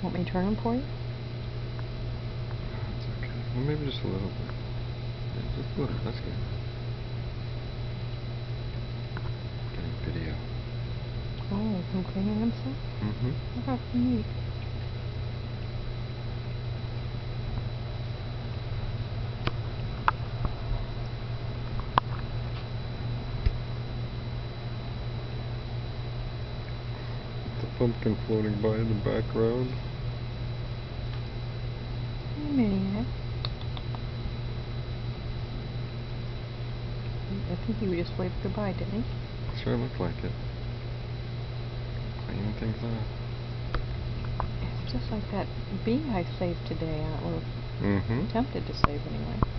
Want me to turn them for you? That's okay. Well, maybe just a little bit. Yeah, just a little. That's good. Getting video. Oh, from cleaning himself? Mm-hmm. Oh, neat. The pumpkin floating by in the background. You maniac. I think he just waved goodbye, didn't he? Sure looked like it. Cleaning things up. It's just like that bee I saved today, or Mm-hmm. attempted to save anyway.